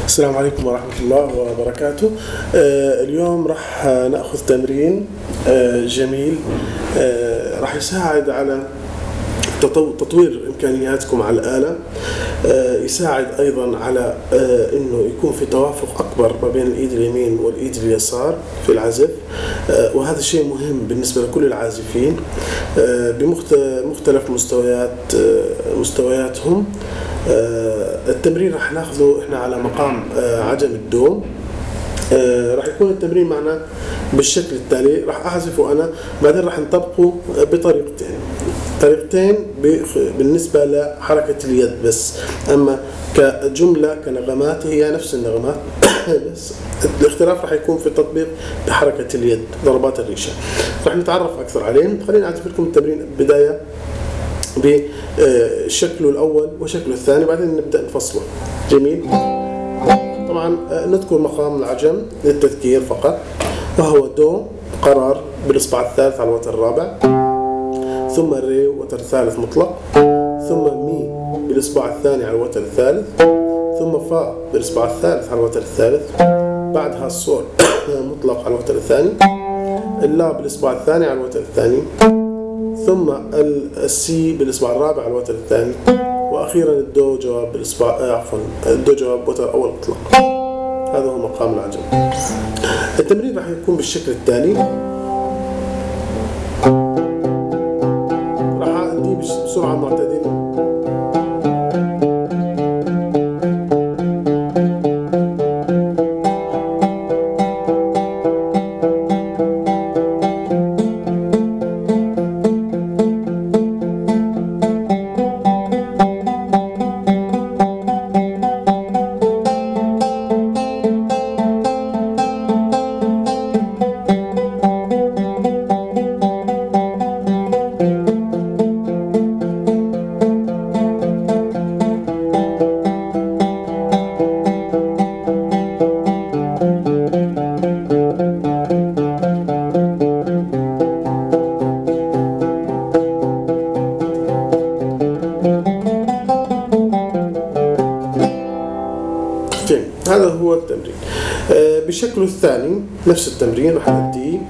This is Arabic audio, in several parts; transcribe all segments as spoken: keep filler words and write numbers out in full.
السلام عليكم ورحمة الله وبركاته. آه اليوم راح نأخذ تمرين آه جميل آه راح يساعد على تطوير إمكانياتكم على الآلة، آه يساعد أيضا على آه أنه يكون في توافق أكبر ما بين الإيد اليمين والإيد اليسار في العزف، آه وهذا شيء مهم بالنسبة لكل العازفين آه بمختلف مستويات آه مستوياتهم. آه التمرين راح ناخذه احنا على مقام آه عجم الدو. آه راح يكون التمرين معنا بالشكل التالي، راح اعزفه انا، بعدين راح نطبقه بطريقتين طريقتين بالنسبة لحركة اليد بس، اما كجملة كنغمات هي نفس النغمات بس الاختلاف راح يكون في التطبيق بحركة اليد، ضربات الريشة. راح نتعرف اكثر عليهم. خليني اعزف لكم التمرين بداية بشكله الأول وشكله الثاني، بعدين نبدأ نفصله. جميل. طبعا نذكر مقام العجم للتذكير فقط، وهو دو قرار بالإصبع الثالث على الوتر الرابع، ثم ري وتر ثالث مطلق، ثم مي بالإصبع الثاني على الوتر الثالث، ثم فا بالإصبع الثالث على الوتر الثالث، بعدها الصول مطلق على الوتر الثاني، اللا بالإصبع الثاني على الوتر الثاني، ثم السي بالإصبع الرابع على الوتر الثاني، وأخيرا الدو جواب بالإصبع آه عفوا الدو جواب وتر أول مطلق. هذا هو مقام العجم. التمرين راح يكون بالشكل التالي، راح أدي بسرعة معتدلة. هذا هو التمرين. آه بشكله الثاني نفس التمرين راح نديه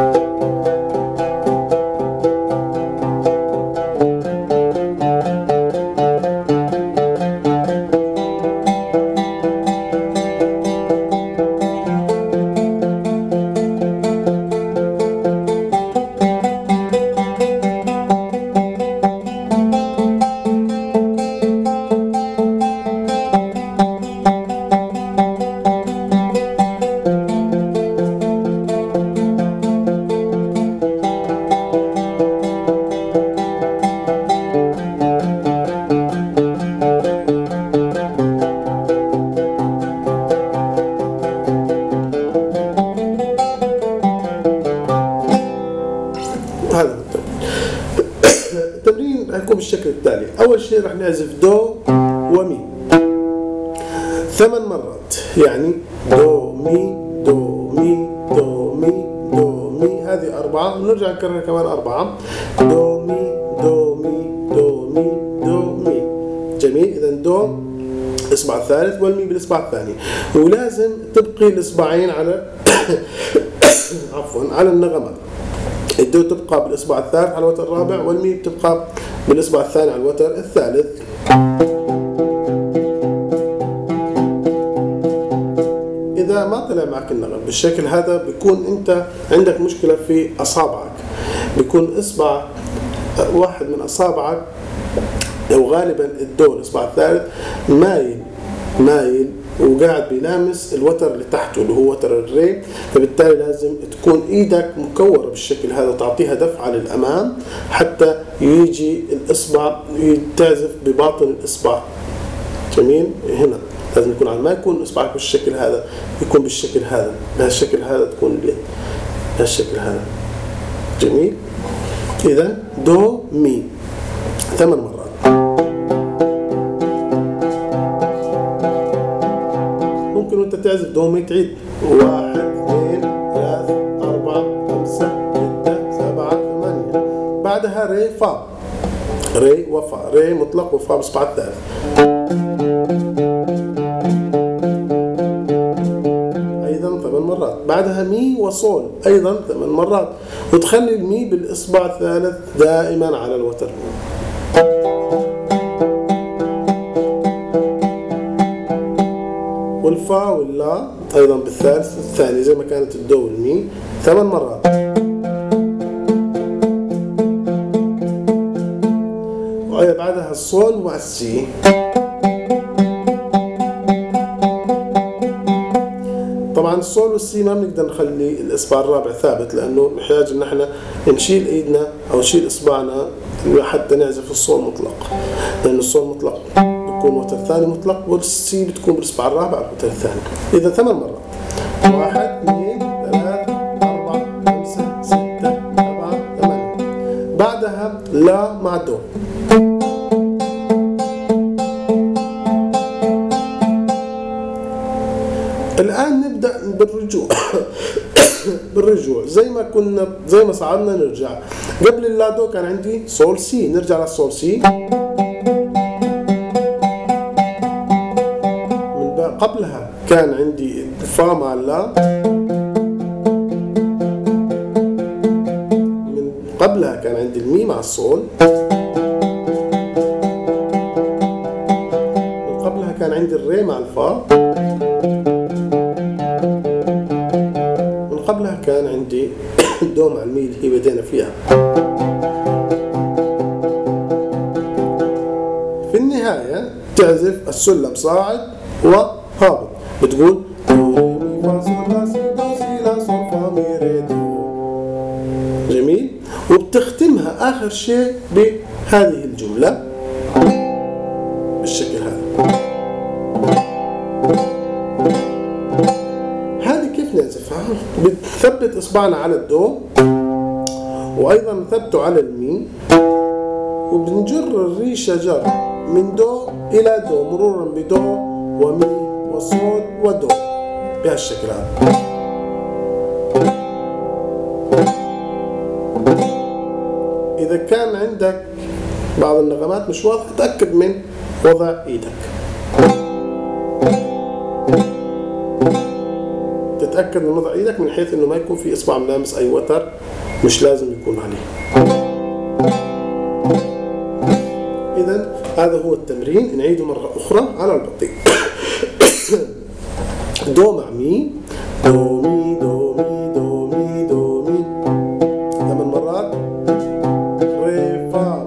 هذا التمرين هيكون بالشكل التالي. أول شيء راح نعزف دو ومي ثمان مرات، يعني دو مي دو مي دو مي دو مي، هذه أربعة، ونرجع نكررها كمان أربعة، دو مي دو مي دو مي دو مي. جميل. إذا دو الإصبع الثالث والمي بالإصبع الثاني، ولازم تبقي الإصبعين على عفوا على النغمات. الدو تبقى بالإصبع الثالث على الوتر الرابع، والمي بتبقى بالإصبع الثاني على الوتر الثالث. إذا ما طلع معك النغم بالشكل هذا بيكون أنت عندك مشكلة في أصابعك، بيكون إصبع واحد من أصابعك أو غالبا الدو الإصبع الثالث مايل مايل وقاعد بيلامس الوتر اللي تحته اللي هو وتر الري، فبالتالي لازم تكون ايدك مكورة بالشكل هذا وتعطيها دفعة للأمام حتى يجي الإصبع تعزف بباطن الإصبع. جميل. هنا لازم يكون على ما يكون إصبعك بالشكل هذا، يكون بالشكل هذا، بهالشكل هذا تكون اليد بهالشكل هذا. جميل. إذا دو مي ثمان مرات. ممكن وانت تعزف دو مي تعيد واحد اثنين ثلاثة أربعة خمسة ستة سبعة ثمانية، بعدها ري فا ري وفا، ري مطلق وفا بإصبع الثالث. بعدها مي وصول أيضا ثمان مرات، وتخلي المي بالإصبع الثالث دائما على الوتر. والفا واللا أيضا بالثالث الثاني زي ما كانت الدو والمي ثمان مرات. بعدها الصول مع السي. طبعا الصول والسي ما بنقدر نخلي الاصبع الرابع ثابت، لانه نحتاج ان احنا نشيل ايدنا او نشيل اصبعنا حتى نعزف الصول مطلق، لان الصول مطلق بتكون وتر ثاني مطلق، والسي بتكون بالاصبع الرابع على الوتر الثاني. اذا ثمان مرات، واحد اثنين ثلاثة أربعة خمسة ستة سبعة ثمانية. بعدها لا مع دو. الآن نبدأ بالرجوع. بالرجوع زي ما كنا زي ما صعدنا نرجع. قبل اللا دو كان عندي صول سي، نرجع للصول سي. من قبلها كان عندي فا مع اللا. من قبلها كان عندي المي مع الصول. من قبلها كان عندي الري مع الفا. قبلها كان عندي الدو مع المي اللي هي بدينا فيها. في النهاية تعزف السلم صاعد وهابط، بتقول دو ري مي فا صول لا سي دو سي لا صول فا مي ري دو. جميل. وبتختمها آخر شيء بهذه الجملة بالشكل هذا. بنثبت اصبعنا على الدو، وايضا نثبته على المي، وبنجر الريشه جر من دو الى دو مرورا بدو ومي وصول ودو بهالشكل هذا. اذا كان عندك بعض النغمات مش واضحه تاكد من وضع ايدك، تتأكد من وضع ايدك من حيث انه ما يكون في اصبع ملامس اي وتر مش لازم يكون عليه. اذا هذا هو التمرين، نعيده مرة اخرى على البطيء. دو مع مي، دو مي دو مي دو مي دو مي ثمان مرات. ري فا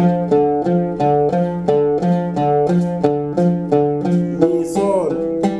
مي صول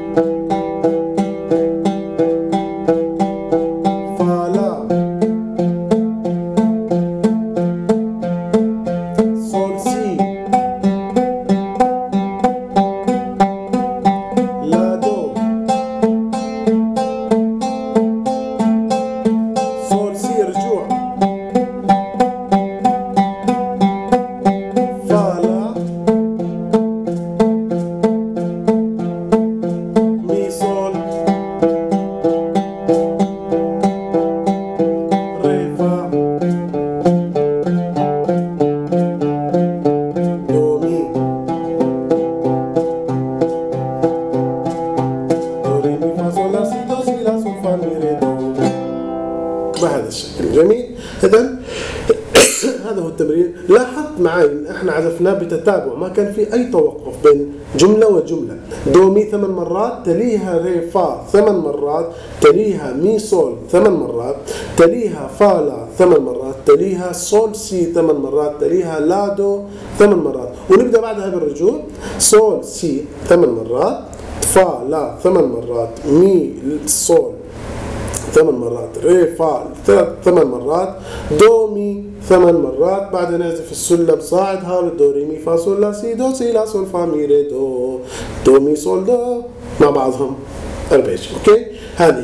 بهذا الشكل. جميل. إذا هذا هو التمرين. لاحظت معي ان احنا عزفناه بتتابع، ما كان في اي توقف بين جمله وجمله. دو مي ثمان مرات، تليها ري فا ثمان مرات، تليها مي صول ثمان مرات، تليها فا لا ثمان مرات، تليها صول سي ثمان مرات، تليها لا دو ثمان مرات، ونبدا بعدها بالرجوع. صول سي ثمان مرات، فا لا ثمان مرات، مي صول ثمان مرات، ري فا ثمان مرات، دو مي ثمان مرات. بعدها نعزف السلم صاعد هابط، دو ري مي فا صول لا سي دو سي لا صول فا مي ري دو، دو مي صول دو مع بعضهم أربيج. اوكي، هذه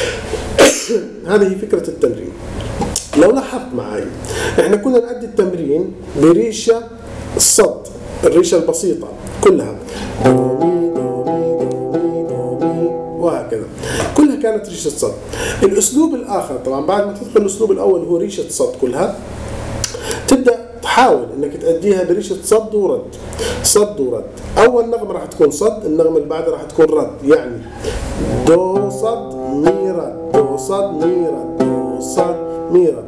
هذه فكرة التمرين. لو لاحظت معي احنا كنا نأدي التمرين بريشة الصد، الريشة البسيطة كلها، دو مي دو مي دو مي دو مي وهكذا، كلها كانت ريشة صد. الأسلوب الآخر طبعا بعد ما تدخل الأسلوب الأول هو ريشة صد كلها، تبدأ تحاول انك تأديها بريشة صد ورد، صد ورد. أول نغمة راح تكون صد، النغمة اللي بعدها راح تكون رد، يعني دو صد مي رد دو صد مي رد دو صد مي رد.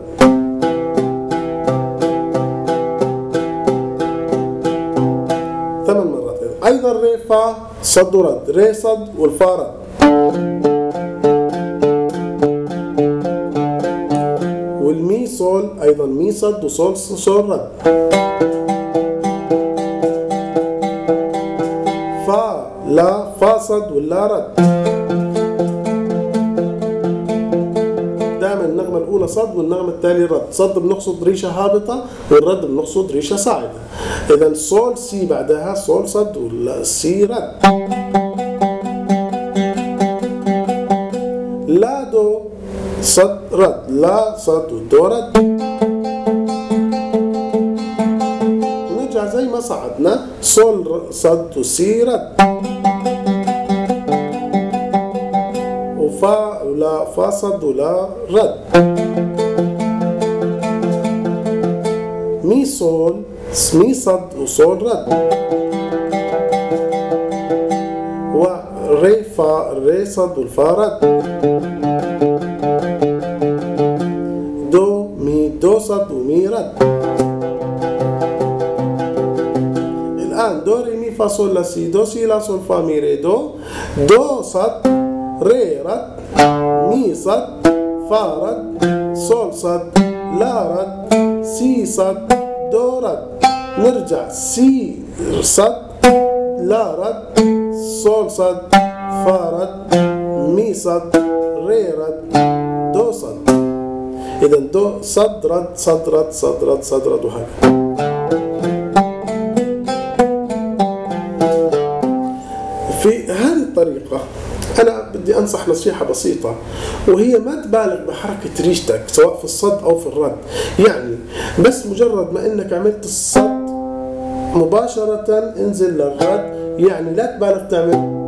ثمان مرات أيضا ري فا صد ورد، ري صد والفا رد. والمي صول أيضا مي صد وصول صول رد. فا لا فا صد ولا رد. دائما النغمة الأولى صد والنغمة التالية رد. صد بنقصد ريشة هابطة والرد بنقصد ريشة صاعدة. إذا صول سي بعدها صول صد ولا سي رد. لا دو صد رد، لا صد ودو رد. نرجع زي ما صعدنا صول صد وسي رد. وفا ولا فا صد ولا رد. مي صول مي صد وصول رد. وري فا ري صد والفا رد. دو مي دو صد ومي رد. الآن دو ري مي فا صول لا سي دو سي لا صول فا مي ري دو. دو صد ري رد مي صد فا رد صول صد لا رد سي صد دو رد. نرجع سي صد لا رد صول صد فا رد مي صد ري رد دو صد. إذا دو صد رد صد رد صد رد صد رد وهكذا. في هذه الطريقة أنا بدي أنصح نصيحة بسيطة، وهي ما تبالغ بحركة ريشتك سواء في الصد أو في الرد. يعني بس مجرد ما إنك عملت الصد مباشرة انزل للرد، يعني لا تبالغ تعمل.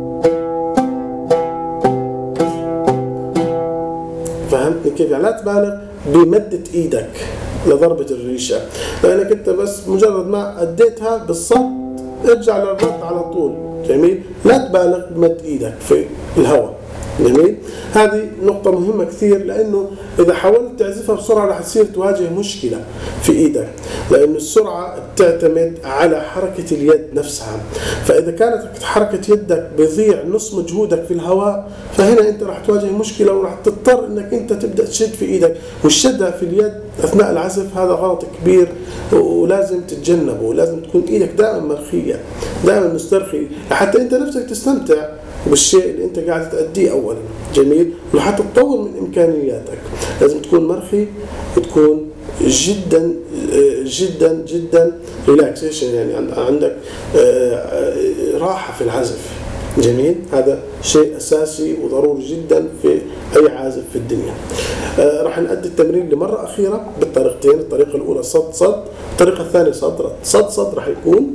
فهمتني كيف؟ يعني لا تبالغ بمدة إيدك لضربة الريشة، لأنك أنت بس مجرد ما أديتها بالصد ارجع للرد على طول. جميل؟ لا تبالغ بمد إيدك في الهواء. جميل؟ هذه نقطة مهمة كثير، لأنه إذا حاولت تعزفها بسرعة رح تصير تواجه مشكلة في إيدك، لأن السرعة بتعتمد على حركة اليد نفسها. فإذا كانت حركة يدك بيضيع نص مجهودك في الهواء، فهنا أنت رح تواجه مشكلة ورح تضطر إنك أنت تبدأ تشد في إيدك، والشدة في اليد أثناء العزف هذا غلط كبير ولازم تتجنبه. ولازم تكون إيدك دائما مرخية، دائما مسترخي، حتى أنت نفسك تستمتع بالشيء اللي أنت قاعد تأديه أولا. جميل؟ وحتى تطور من إمكانياتك لازم تكون مرخي وتكون جدا جدا جدا ريلاكسيشن، يعني عندك راحة في العزف. جميل؟ هذا شيء أساسي وضروري جدا في أي عازف في الدنيا. آه راح نأدي التمرين لمرة أخيرة بالطريقتين. الطريقة الأولى صد صد، الطريقة الثانية صد رد. صد صد راح يكون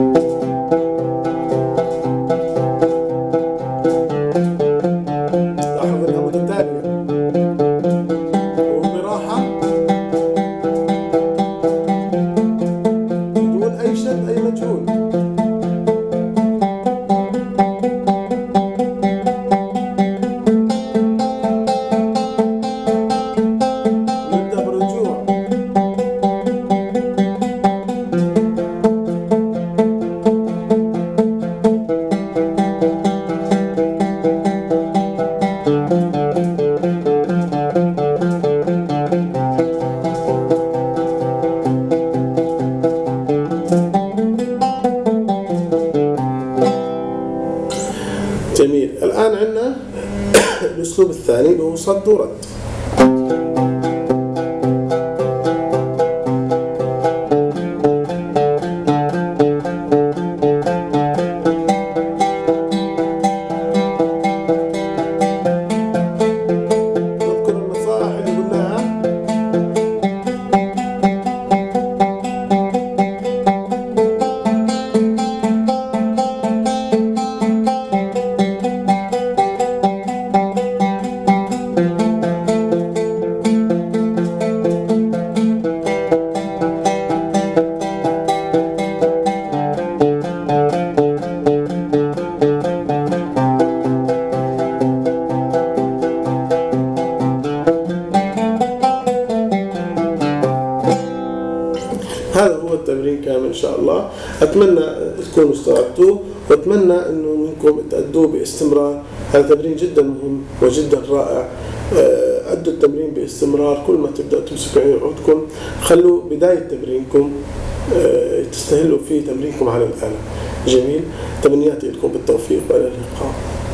لاحظ انها متتالية وبراحة بدون أي شد أي مجهود. جميل. الآن عندنا الأسلوب الثاني اللي هو صد ورد. نذكر النصائح اللي قلناها. هذا هو التمرين كامل إن شاء الله. أتمنى تكونوا استوعبتوه، وأتمنى أنه منكم تأدوه باستمرار. هذا تمرين جدا مهم وجدا رائع. أدوا التمرين باستمرار، كل ما تبدأ تمسكوا عودكم خلوا بداية تمرينكم تستهلوا فيه تمرينكم على الآلة. جميل، تمنياتي لكم بالتوفيق وإلى اللقاء.